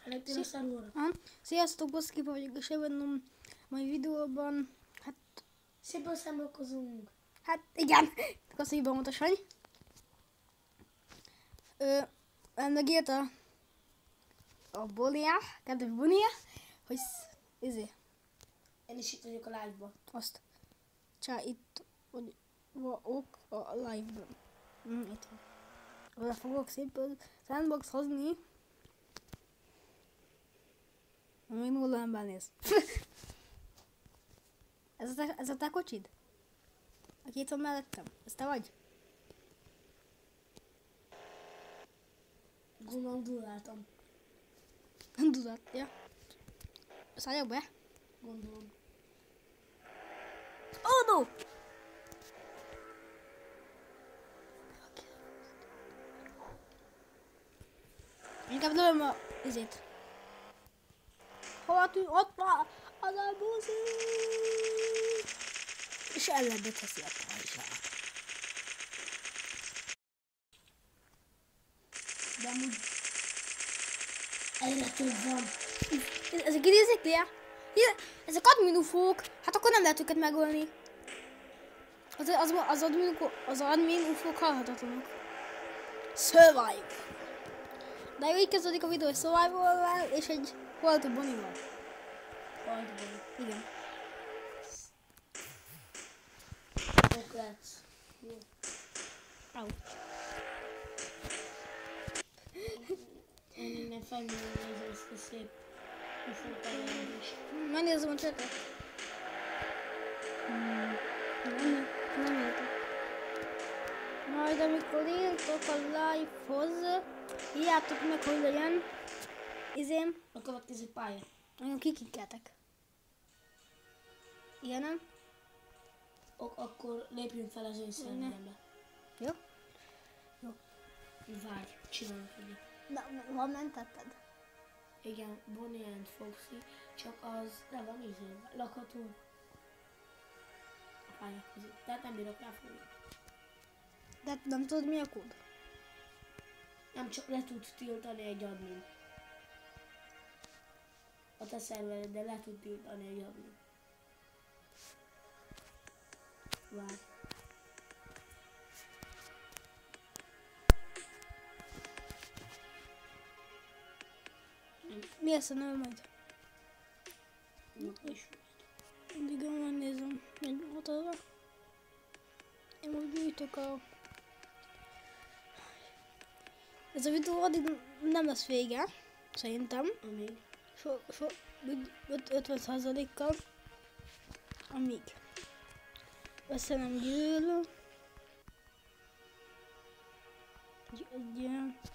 Felettél a szarúra? Sziasztok, Boszkiba vagyok, és ebben a mai videóban, Szépen számolkozunk. Igen, köszönjük bemutatány. Megírta a Bolia, kedves Bonia, hogy Én is itt vagyok a live-ba. azt itt ok a live-ban. Itt van. Oda fogok szépen sandbox hozni. Még nulla ember néz. Ez a te kocsid? Aki itt van mellettem? Ez te vagy? Gondolom duráltam. Dudat, ja. Szálljak be? Gondolom. Oh no! Inkább lőm a izét. Hova tűn? Ott van az a buszi! És ellenbe teszi a pajzsát. De amúgy egyre több van. Ezek idézik, Lia? Ezek admin ufók. Hát akkor nem lehet őket megölni. Az admin ufók halhatatlanok. Survive. De jó, így kezdődik a videó egy survival-vel és egy Walter Bonnie-val. Igen. Ott lesz. Jó. Au. Én innen felmérni ezt a szép ufót is. Megnézem a csetet. Nem értek. Majd amikor írtok a live-hoz, írjátok meg, hogy legyen A következő pálya. nagyon kikikkeltek. Igen, nem? Akkor lépjünk fel az én szervelembe. Jó? Jó. Várj, csinálunk egyet. Na, hol mentetted? Igen, Bonnie and Foxy, csak az le van ízőben. Lakhatunk a pályák között. Tehát nem bírok ráfogni. De nem tudod, mi a kód? Nem csak le tudsz tiltani egy admin. A te szervereddel le tud tiltani egy admin. Várj. Mi lesz a neve majd? És Addig megnézem, hogy ott az van. Én most gyűjtök a... Ez a videó addig nem lesz vége, szerintem. amíg. 50%-kal. Amíg össze nem gyűl. Egy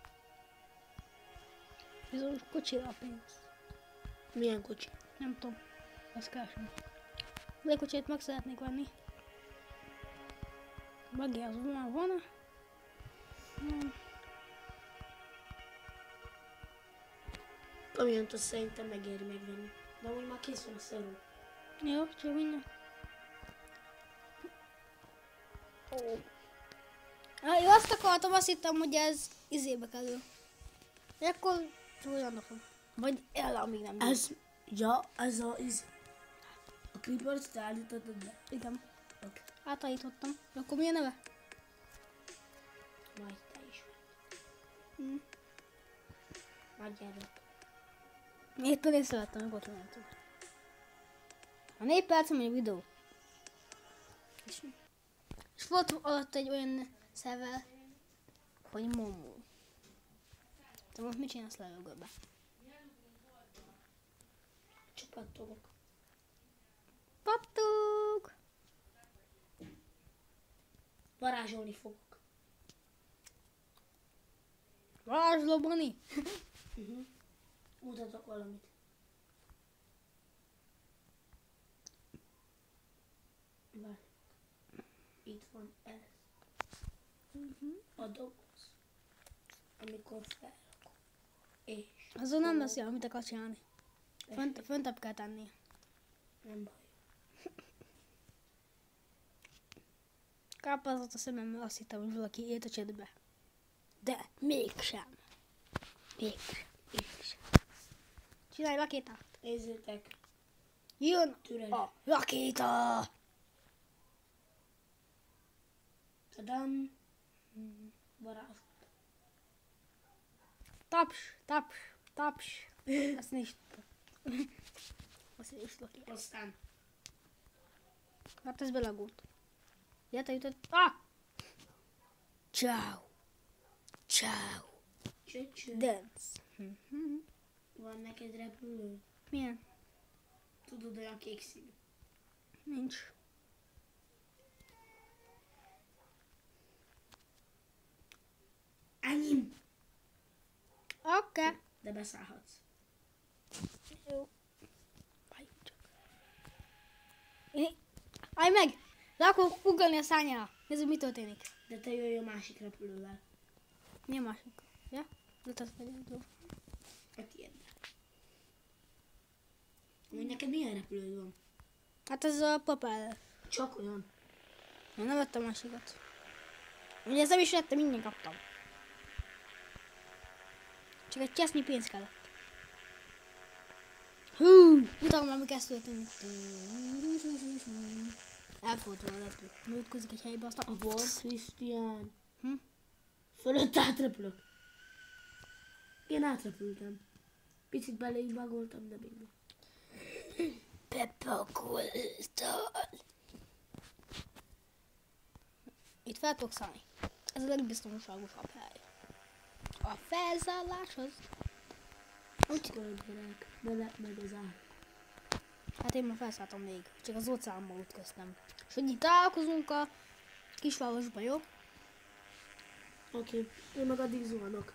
bizonyos kocsira a pénz. Milyen kocsi? Nem tudom, azt keresem. Légkocsit meg szeretnék venni. Buggy az már van. Kamiont azt szerintem megéri megvenni. De amúgy már kész van a szarú. Jó, csak minden. Jó, azt akartam, azt hittem, hogy ez izébe kerül. Akkor olyan fog. Vagy el, amíg nem. Ez a A Creepers te állítottad be? Igen. Oké. Átállítottam. Akkor mi a neve? Majd te is. Adjátok. Éppen észrevettem, hogy ott lehetem. A 4 perc, ami a videó. És volt alatt egy olyan szerver, hogy Momo. Te most mit csinálsz levegőbe? Csak pattogok. Pattog! Varázsolni fogok. Varázsló Bonnie! Mutatok valamit. Várj. Itt van ez. A doboz. Amikor felrakom. És... Azon nem lesz jó, amit akarsz csinálni. Föntebb kell tenni. Nem baj. Kápázott a szememmel, azt hittem, hogy valaki élt a csetbe. De mégsem. Mégsem. Csinálj rakétát. Nézzétek. Jön Türelj. a rakéta. Tadam. Varázs. Taps, taps, taps. Azt nincs. Azt is tudok. Aztán. Hát ez belagult. Gyere, jutott. Ah! Ciao. Ciao. Csöcsö. Dance. Van neked repülő? Milyen? Tudod, olyan kék színű. Nincs. Enyém. Oké. De beszállhatsz. Jó. Várjunk csak. Állj meg! Le akarok ugrani a szányára. Nézzük, mi történik. De te jöjj a másik repülővel. Mi a másik? Ja? Letesz vagyok. A tiédbe. Mondj, neked milyen repülőd van? Hát ez a propeller. Csak olyan. Én nem vettem másikat. Ugye ez nem is vettem, minden kaptam. Csak egy csesznyi pénz kellett. Hú! Utána már mi kezd történni. Elfordul a repülő. Megütközik egy helybe, aztán... A volt, Krisztián. Hm? Fölött átrepülök. Én átrepültem. Picit beléig bagoltam, de mindegy. Bepagoltál. Itt fel tudok szállni. Ez a legbiztonságosabb hely. A felszállás az... Úgy körülbelek, bele megy az ár. Hát én már felszálltam még. Csak az óceánban ütköztem. És hogy itt találkozunk a kisvárosban, jó? Oké, én meg addig zuhanok.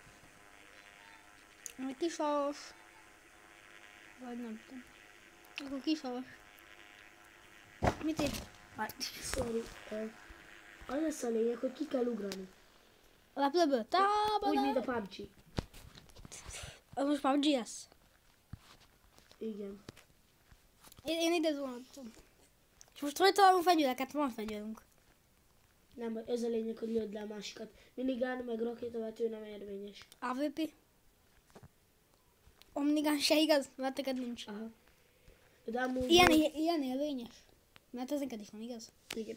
A kisváros... Vagy nem tudom. Akkor kisváros. Mit ér? Sorry. Az lesz a lényeg, hogy ki kell ugrani. A repülőből? Úgy, Tábadá! mint a PUBG. Az most már GS. Igen. Én ide zuhantam. És most hogy találunk fegyvereket? Van fegyverünk. Nem, ez a lényeg, hogy lőd le a másikat. Minigán meg rakétavető nem érvényes. AVP. Omnigán se igaz, mert neked nincs. Aha. De amúgy... Ilyen élvényes. Mert ez neked is van, igaz? Igen.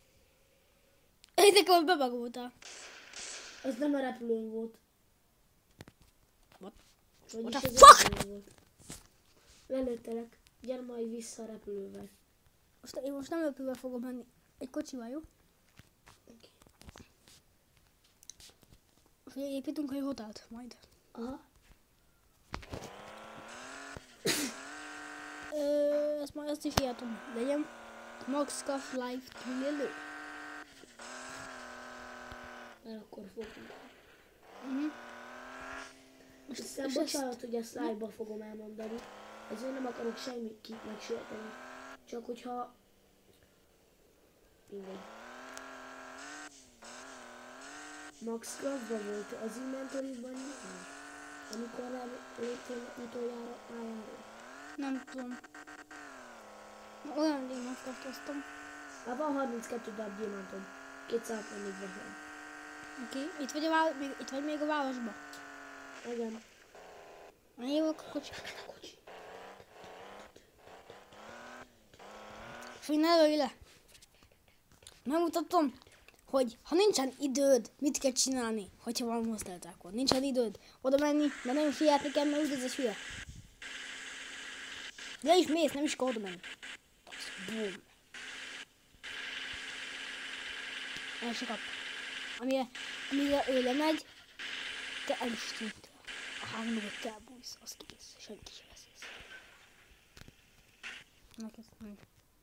Ezek ahol bebagoltál. Az nem a repülőn volt. What? Vagyis What the ez fuck? a repülőn volt. Lelőttelek. Gyere majd vissza a repülővel. Én most nem repülővel fogom menni. Egy kocsival, jó? Okay. És építünk egy hotelt majd. Aha. Ezt már azt is írtam. Legyen Max Cuff Life túlélő. Mert akkor fogunk. Most Aztán bocsánat, hogy ezt live-ba fogom elmondani. Ezért nem akarok semmit megsérteni. Csak hogyha... Mindegy. Max Gravba volt az inventory-ban nyilván? Amikor nem léptél utoljára pályára. nem tudom. Olyan gyémánt hoztam. Hát van 32 darab gyémántom. 264 van. Oké, itt vagy még a városban. Igen. Eljövök a kocsi. A kocsi. És hogy ne lőj le. Megmutatom, hogy ha nincsen időd, mit kell csinálni, hogyha van moszteltákon. Nincsen időd oda menni, de nem figyelni kell, mert úgy ez hülye. Le is mész, nem is kell oda menni. Boom. El se kap. Amire ő lemegy, te el is tűntél. A hangmögött elbújsz, az kész. Senki sem veszi észre. Megkezdtem.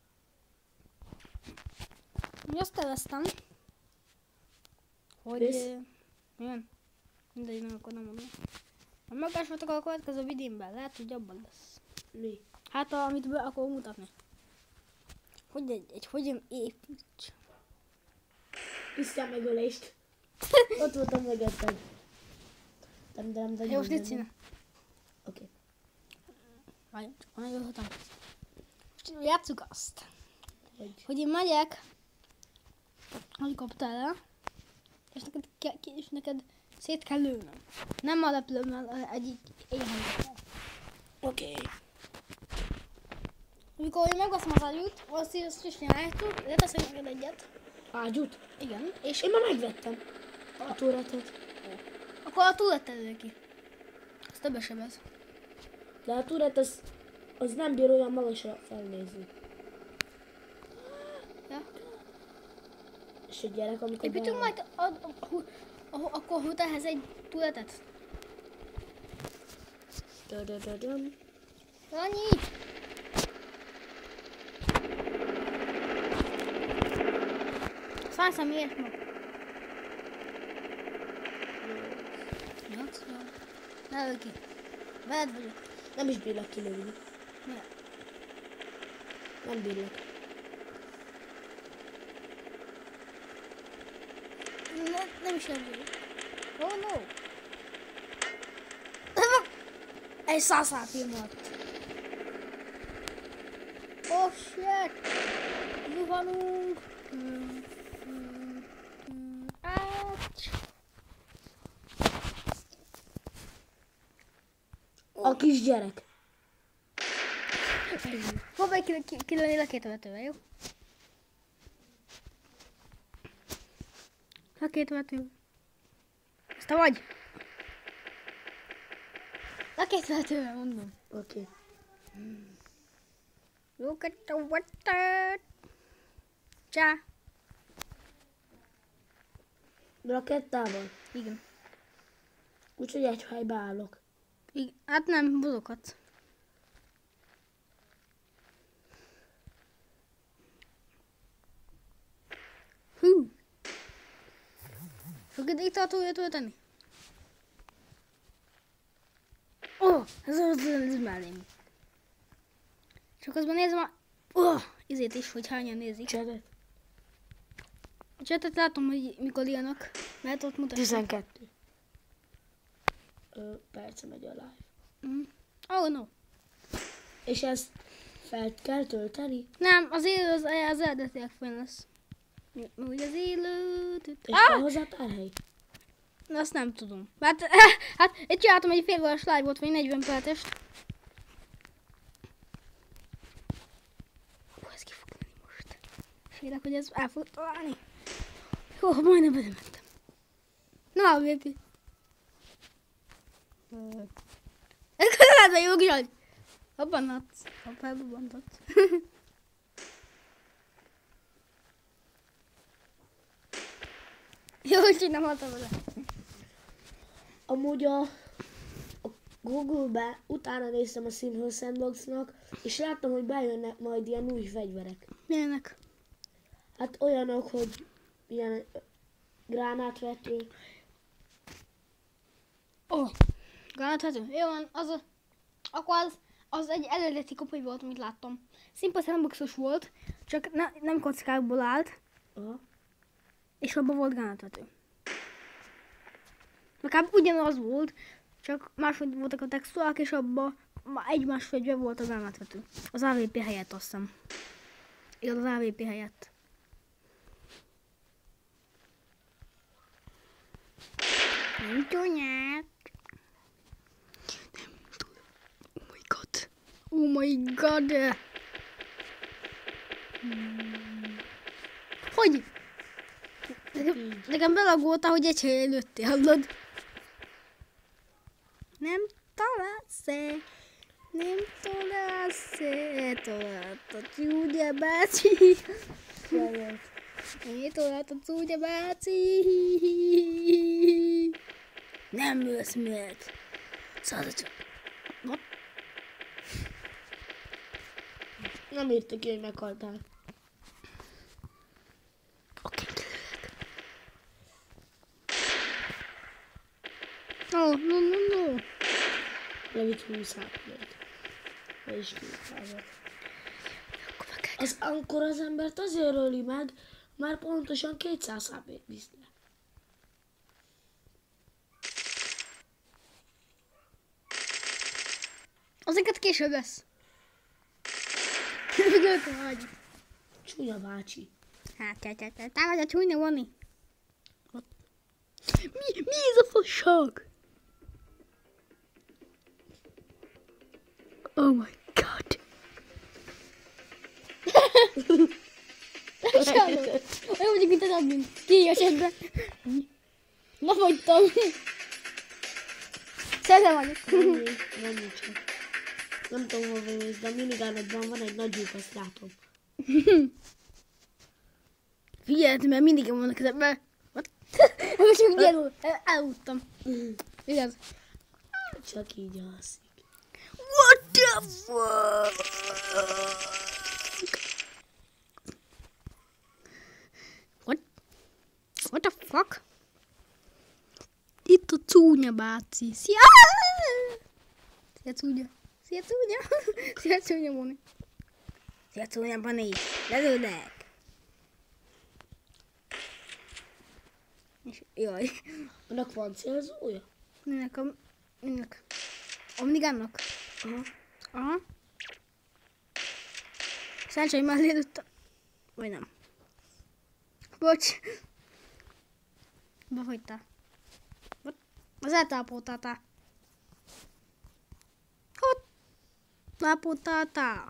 Mi azt terveztem, hogy... Visz? Milyen? Mindegy, nem akkor nem mondom. Ha megállsatok a következő videómban, lehet, hogy abban lesz. Mi? Hát, amit be akarom mutatni. Hogy hogyan építs. Krisztián megölést. Ott voltam mögötted. De Jó, most mit csinál? Oké. Várjunk, csak van egy ötletem. Most játsszuk azt, Hogy? hogy én megyek helikopterrel, és neked szét kell lőnöm. Nem a repülőmmel, egy helikopter. Oké. Amikor én megveszem az ágyút, azt is csináljátok, leteszek neked egyet. Ágyút? Igen. És Én már megvettem a túretet. akkor a túletted ki. Az többet sebez. De a túret az nem bír olyan magasra felnézni. Ja. És a gyerek, amikor Építünk majd akkor hotelhez egy túletet. Dödödödöm. Annyi. Szállszám miért ma? 8. Ne ölj ki. Veled vagyok. Nem is bírlak kilőni. Miért? Nem bírlak. Nem is nem vagyok. Oh no. Egy 100 HP maradt. Oh shit. Zuhanunk. Ács. A kisgyerek. Próbálj kilőni rakétavetővel, jó? Rakétavető. Ezt te vagy? Rakétavetővel mondom. Oké. Rakétavető. Csá. Rakettával. Igen. Úgyhogy egy helybe állok. Igen. Hát nem, mozoghatsz. Hú. Fogod itt a túlját tölteni? Ó, ez mellém. Csak azban nézem a... Izét is, hogy hányan nézik. Csedet. A csetet látom, hogy mikor írnak. Mert ott mutatja. 12. Perce megy a live. Oh no. És ezt fel kell tölteni? Nem, az élő az eredetileg fönn lesz. Úgy az élő... És kell hozzá tárhely? Azt nem tudom. Hát itt csináltam egy fél órás live-ot, vagy 40 percest. Ez ki fog lenni most. Félek, hogy ez el fog találni. Jó, majdnem belementem. Na, baby. Ez közeled jó király. Abban adsz. Abban adsz. Jó, csinálhatom vele. Amúgy a Google-be utána néztem a Simple Sandbox-nak, és láttam, hogy bejönnek majd ilyen új fegyverek. Milyenek? Hát olyanok, hogy ilyen gránátvető. Gránátvető? Jó van, akkor az egy eredeti kopoly volt, amit láttam. Simple Sandbox-os volt, csak nem kockákból állt. Aha. És abban volt gránátvető. Legalább ugyanaz volt, csak máshogy voltak a textúrák, és abban egymás fegyver volt a gránátvető. Az AWP helyett, azt hiszem. Igen, az AWP helyett. Nem tudják. Nem tudom. Oh my god. Oh my god. Hogy? Nekem belagolta, hogy egy helyen lőttél, hallod? Nem találsz-e? Nem találsz-e? Talált a csúnya bácsi. Én talált a csúnya bácsi. Nem ülsz meg. Szállt csak. Nem írta ki, hogy meghaltál. Oké, no. Levitt 20 HP-t. Vagyis 20 Akkor az embert azért öli meg, már pontosan 200 HP-t visz le. Azokat később lesz. Mögöttem vagy. Csúnya bácsi. Hát, te vagy a csúnya vonni. Mi ez a fasság? Oh my god. Olyan vagyok, mint az admin. Ki esetben. Na fogytam. Szerintem vagyok. Nem csak. Nem tudom, hol mész, de a minigánodban van egy nagy lyuk, azt látom. Figyelj, mert mindig vannak ezekben. Most csak gyerül. Elúttam. Igaz? Csak így alszik. What the fuck? What the fuck? Itt a Cúnya báci. Szia! Szia Cúnya. Szia Cúnya. Szia Cúnya Boni. Szia Cúnya Boni. Lelőlek. És jaj. Annak van célzója? Minek a minigánnak? Aha. Aha. Szerencsé, hogy már lélőttem. Vagy nem. Bocs. Befogytál. Az eltápoltáltál. Hogy? Tápoltáltál.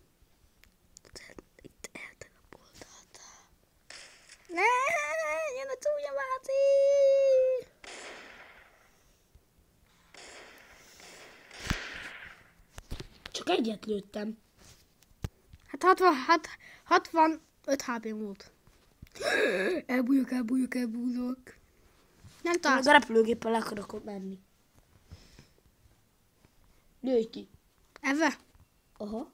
Itt eltápoltáltál. Ne, jön a Cúnya báci. Csak egyet lőttem. Hát 65 HP volt. Elbújok. Nem Meg találsz. a repülőgéppel akarok menni. Lőj ki. Eve? Aha.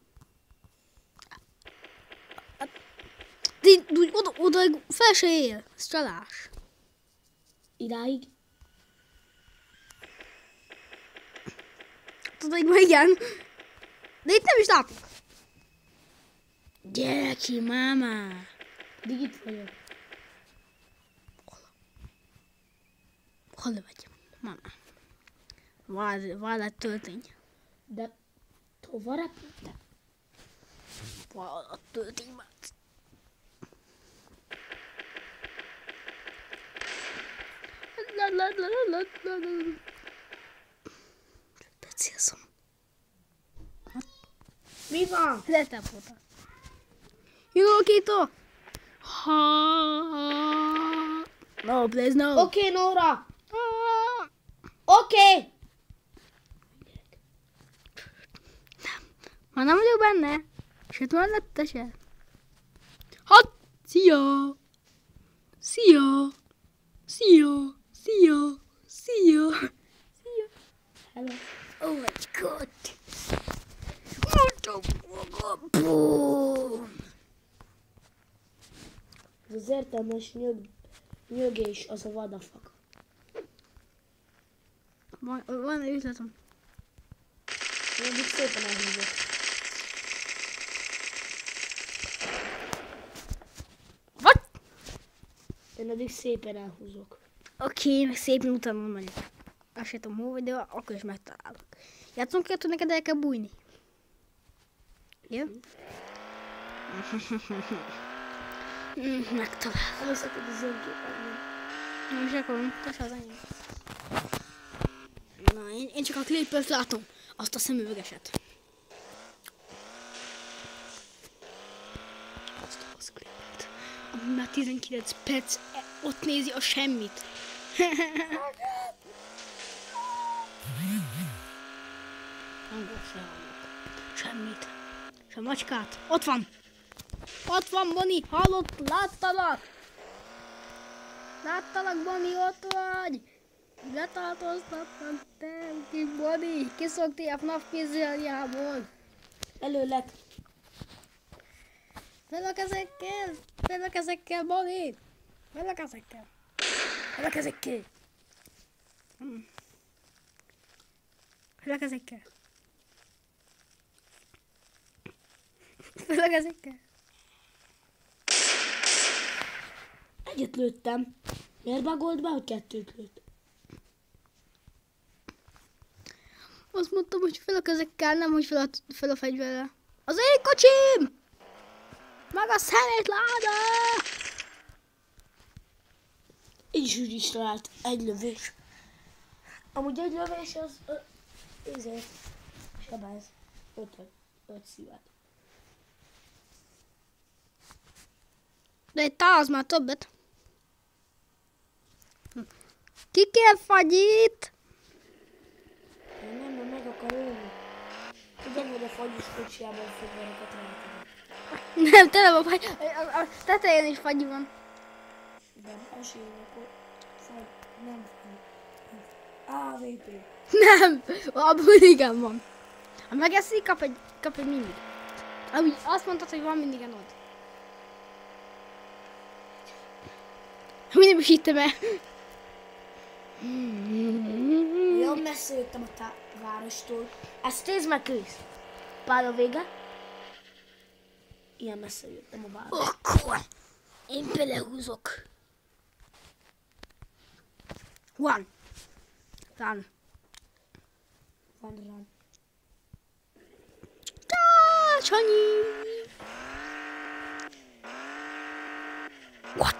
Oda fel se él. Ez csalás. Idáig. Tudod, hogy igen. De itt nem is látok. Gyere ki, máma. Dig itt vagyok. Hol vagy? Máma. Van egy töltény. De hova repültem? Van a töltény, bác. Becélszom. Mi van? Letápoltál. Jókító! No, please, no. Oké, Nóra. Oké. Már nem vagyok benne. Sőt, már lett se. Hát, szia! Szia! Szia! Szia! Szia! Szia! Hello. Oh my god! Mondtam magam! Boom! Ez az értelmes nyögés, az a vadafak. Van egy üzletem. Mindig szépen elhúzok. What? Én addig szépen elhúzok. Oké, meg szépen utána megyek. Azt sem tudom, hol vagy, de akkor is megtalálok. Játszunk ki, hogy neked el kell bújni. Jó? Megtalálom. Nem szakad az öngépen. Nem is akarom, tess az enyém. Na, én csak a klipet látom. Azt a szemüvegeset. Azt a klipet. Ami már 19 perc ott nézi a semmit. Hangol felhallok. Semmit. Se macskát. Ott van. Ott van, Boni. Hallott? Láttalak. Láttalak, Boni, ott vagy. Letartóztattam, te kis Boni. Kiszoktél a FNAF pizzériából. Előlek. Fel a kezekkel. Fel a kezekkel, Boni. Fel a kezekkel. Fel a kezekkel. Fel a kezekkel. Fel a kezekkel. Egyet lőttem. Miért bagolt be, hogy kettőt lőtt? Azt mondtam, hogy fel a kezekkel, nem hogy fel a fegyverrel. Az én kocsim! Meg a szemétláda! Így is talált egy lövés. Amúgy egy lövés az... ezért sebez. 5 szívet. De egy tál az már többet. Ki kér fagyit? Én nem, mert meg akar ölni. Tudom, hogy a fagyis kocsijában fegyvereket rejtenek. Nem, tele van fagy. A tetején is fagy van. De esélyek, akkor fagy, nem fagy. AVP. Nem, abban igen van. Ha megeszik, kap egy mindig. Úgy azt mondtad, hogy van mindig ott. Mindig is hittem el. Olyan messze jöttem a várostól. Ezt nézd meg, Krisz. Pálya vége. Ilyen messze jöttem a várostól. Akkor én belehúzok. Van. Run. Van rám. Sanyi. What?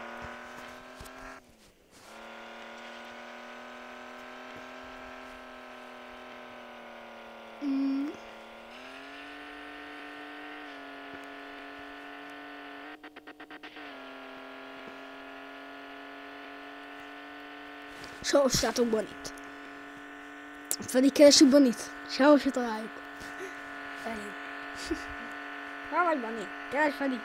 Sehol se látok Bonit. Freddy keresi Bonit. Sehol se találjuk. Elég. Hol vagy Bonnie? Keres Freddy.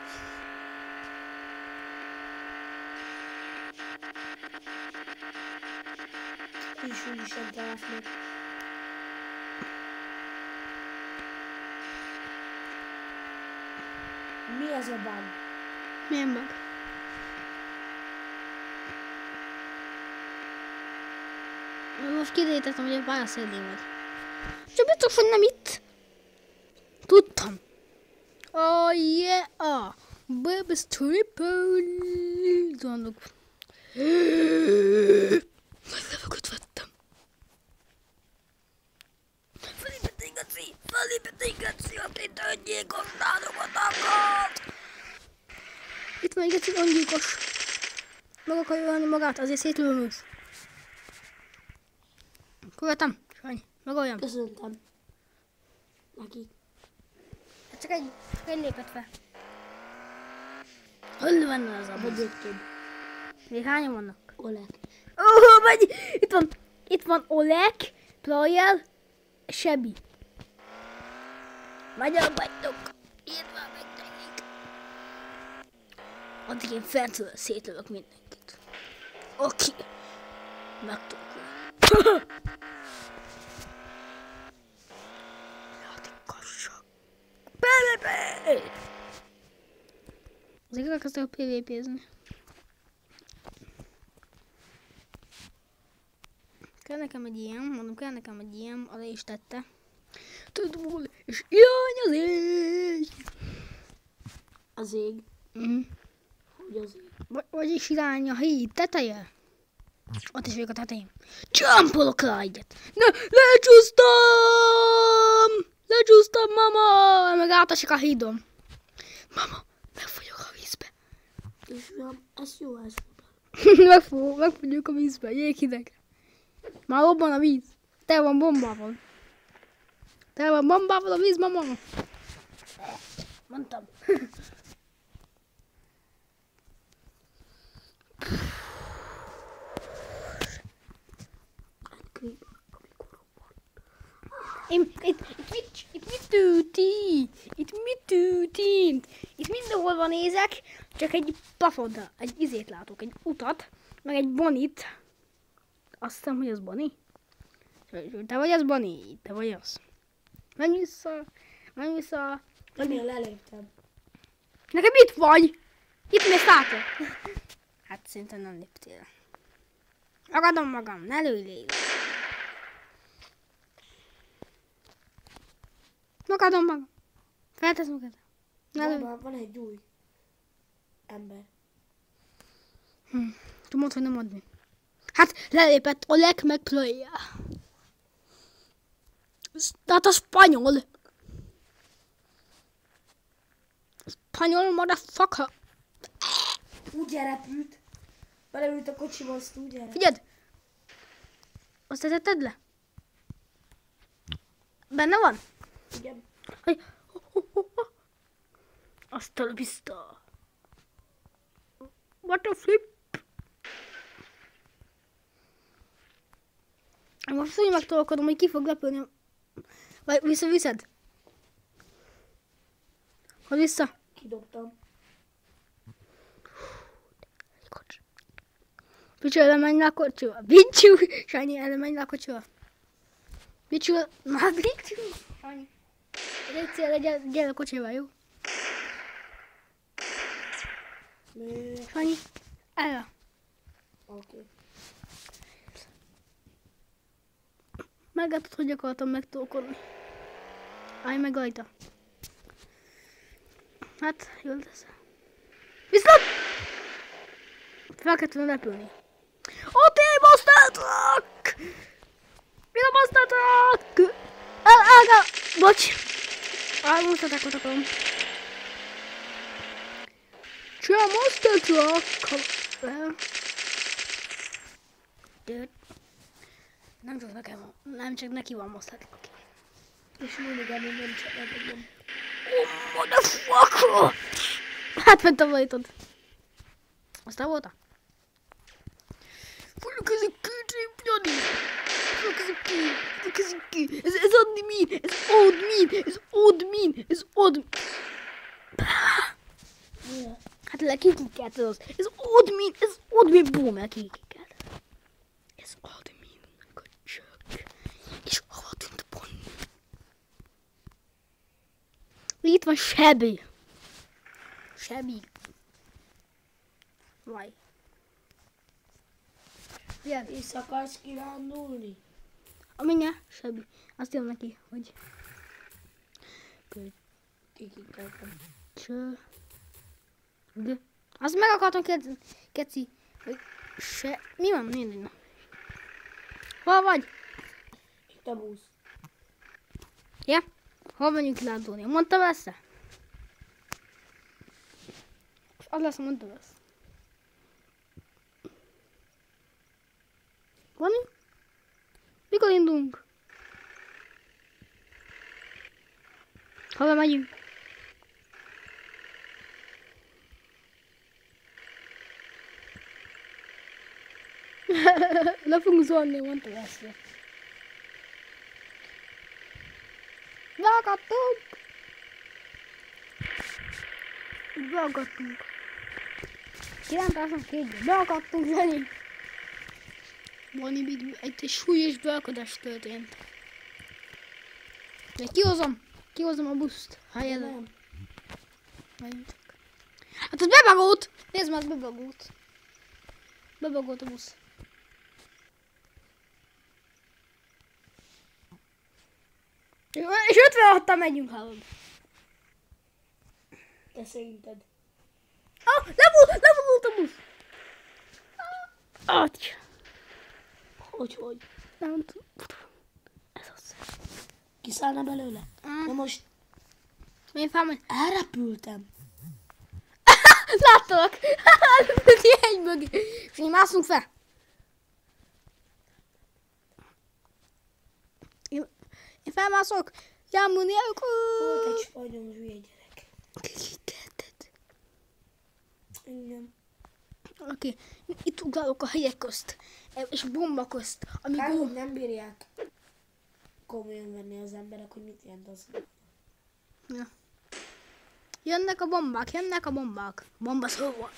És úgy is találsz meg. Mi ez a bug? Milyen bug? Most kiderítettem, hogy a pálya szélén vagy. Csak biztos, hogy nem itt. Tudtam. Oh yeah! Baby stripper! Tudok. Nagy levegőt vettem. Felépett egy geci, akit öngyilkos nádokat akart! Itt van egy geci öngyilkos. Meg akarja ölni magát, azért szétlövöm ősz. Követem, Sanyi, megoljam. Köszöntem. Neki. Csak egy lépett fel. Hol van az a Vagy egy több. még hányan vannak? Oleg. Vagy itt van Oleg, Ployel, Sebi. Magyar vagytok. Itt van megtenik. Addig én fentről szétlövök mindenkit. Oké. Meg tudok lőni. Játékosok. PvP! Azért elkezdtek a PvP-zni. Kell nekem egy ilyen, mondom, kell nekem egy ilyen, alá is tette. Tudom, és jaj az ég! Az ég. Hogy az ég? Vagyis irány a híd teteje. Ott is vagyok a tetején. Jumpolok rá egyet. Ne, lecsúsztam! Lecsúsztam, mama! Meg átesik a hídon. Mama, megfagyok a vízbe. És ez jó, ez Megfagyok a vízbe, jéghideg. Már robban a víz. Te van bombával. Te van bombával a víz, mama. Mondtam. Itt mit tűti? Itt mindenhol nézek, csak egy plafont, egy izét látok, egy utat, meg egy Bonit. Azt hiszem, hogy az Boni. Te vagy az Boni, te vagy az. Menj vissza. Ennél leléptem. Nekem itt vagy! Itt mész látod. Hát szinte nem léptél. Ragadom magam, ne lőj légy. Ragadom magam. Feltesz magad. Ne lőj. Van egy új ember. Tu mondd, hogy nem adni. Hát lelépett Oleg meg Ploya. Tehát a spanyol. Spanyol motherfucker. Úgy elrepült. Beleült a kocsiba, azt úgy elrepült. Figyeld! Azt tetted le? Benne van? Igen. Azt a bizta. What a flip. Most úgy megtolkodom, hogy ki fog lepülni. Vagy visszaviszed? Hogy vissza? Kidobtam. Picsu, elemenj le a kocsiba. Picsu! Sanyi, elemenj le a kocsiba. Picsu, na Picsu! Sanyi. Légy gyere a kocsiba, jó? Mi? Sanyi, erre. Oké. Meglátod, hogy akartam megtolkodni. Állj meg rajta. Hát, jól lesz. Viszlát! Fel kell tudni repülni. Ott én basztátok! Mire basztátok? Ága! Bocs! Most atakot akarom. Csá, monster truck! Nem csak nekem, nem csak neki van monster truck. És mindig elmondom, nem csak elmondom. Oh, motherfucker! Hát ment a vajtod. Aztán volta? Fújjuk ez egy kőtép, Jani! Fújjuk ez egy kő! Ez admin! Ez admin! Ez admin! Ez admin! Hát lekikikelt az. Ez admin! Ez admin! Bum, lekikikelt. Ez admin. Köcsök. És hova tűnt a Bonnie? Itt van Sebi. Sebi. Vaj. Ilyen. És akarsz kirándulni? A mindjárt, Sebi. Azt írom neki, hogy... Kikikkeltem. Cső. De. Azt meg akartam kérdezni, Keci, hogy se... Mi van? Mindegy. Hol vagy? Itt a busz. Ja? Hol menjünk kirándulni? Mondtam ezt? Az lesz, mondtam ezt. Van? Mikor indulunk? Hova megyünk? Le fogunk zolni, mondtam ezt. Beakadtunk! Beakadtunk. Kirántásnak kétbe. Beakadtunk, Zseni. Bonnie, egy súlyos beakadás történt. De kihozom a buszt. Nem. Hát az bebagót! Nézd meg, bebagót. Bebagót a busz. És 56-tal megyünk, hallod. Te szerinted? Levonult a busz! Aty! Hogy? Nem tudom. Ez az. Kiszállna belőle? Na most Én felmegy. elrepültem. Láttalak! Egy mögé. És így mászunk fel. Én felmászok. Jámbul nélkül. Volt egy spanyol hülye gyerek. Kikelted. Igen. Oké. Itt ugrálok a helyek közt. És bomba közt. Hát, Amikor... hogy nem bírják komolyan venni az emberek, hogy mit jelent az. Ja. Jönnek a bombák. Bomba szó van.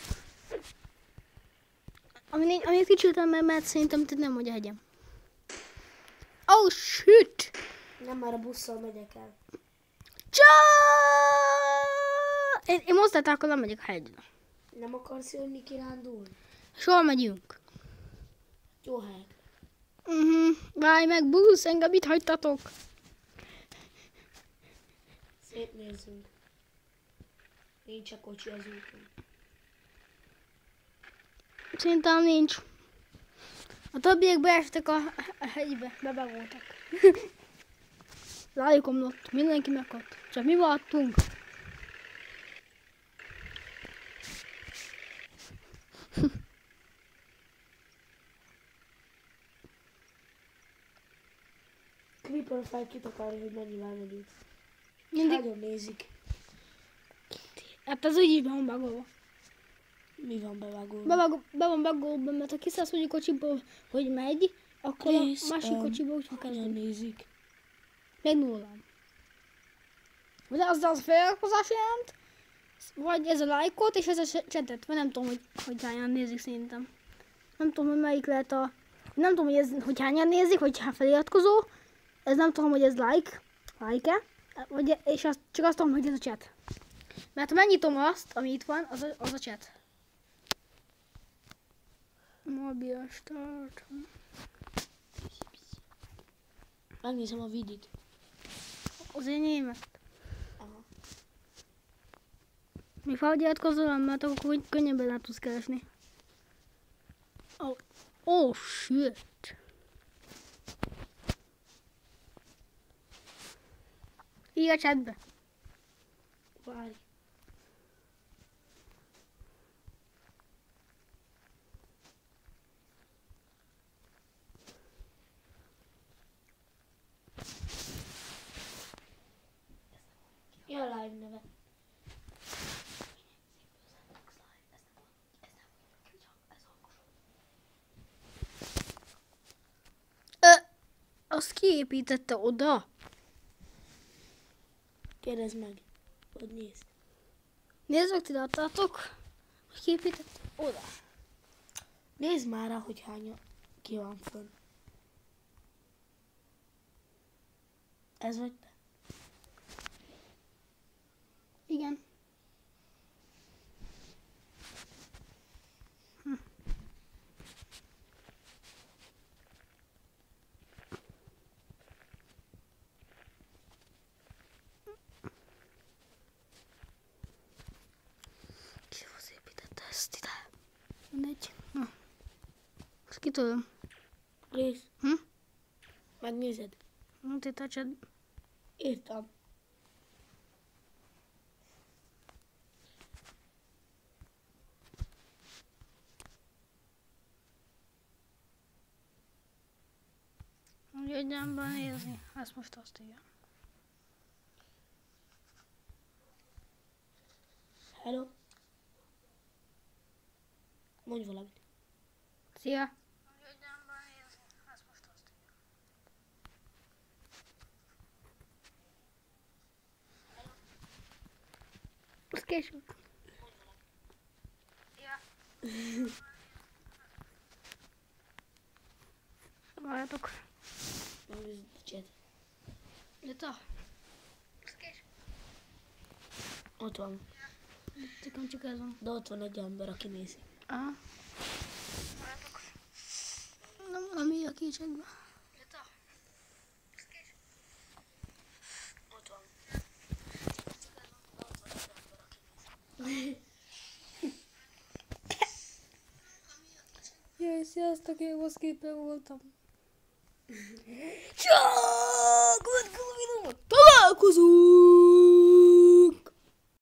Amit kicsültem, mert szerintem te nem vagy a hegyem. Oh shit! Nem, már a busszal megyek el. Én mozdáltál, nem megyek a hegyre. Nem akarsz jönni kirándulni? És hol megyünk? Jó helyek. Várj meg, busz, engem itt hagytatok. Szétnézzünk. Nincs a kocsi az úton. Szerintem nincs. A többiek beestek a hegybe, bebegoltak. Rájuk omlott, mindenki meghalt. Csak mi maradtunk. Creeper fel kitakarja, hogy mennyivel megyünk. Mindig. Nagyon nézik. Hát ez úgy is be van bagolva. Mi van bevágó? Be van bagolva, mert ha kiszállsz mondjuk kocsiból, hogy megy, akkor a másik kocsiból úgy fog Nagyon kezdeni. nézik. Meg nullán. Vagy az feliratkozás jelent, vagy ez a lájkot, és ez a csetet, vagy nem tudom, hogy hányan nézik szerintem. Nem tudom, hogy melyik lehet a... Nem tudom, hogy hányan nézik, hogy feliratkozó. Ez nem tudom, hogy ez like-e. Vagy, és csak azt tudom, hogy ez a chat. Mert ha megnyitom azt, ami itt van, az a chat. Mobil start. Megnézem a vidit. Az én német. Aha. Még feliratkozol, mert akkor könnyebben rá tudsz keresni. Oh shit. Írj a chatbe. Várj. Mi a live neve? Azt kiépítette oda? Kérdezd meg. Hogy nézd. Nézzük, ti adtátok, hogy kiépítette oda. Nézd már rá, hogy hány ki van fönn. Ez vagy te? Igen. Ki az építette ezt ide? Mindegy. Na. Ezt kitölöm. Rész. Hm? Megnézed? Mondd itt a chat. Írtam. Jöjjön be nézni. Ezt most azt írja. Hello? Mondj valamit. Szia. Az később. Várjatok. Megnézed a chat. Jött a? Az később. Ott van. Csak ez van. De ott van egy ember, aki nézi. Aha. Várjatok. Nem valami a kicsikben. Jött a? Az később. Ott van. Jaj, sziasztok, én moszképen voltam. Csak! Találkozunk!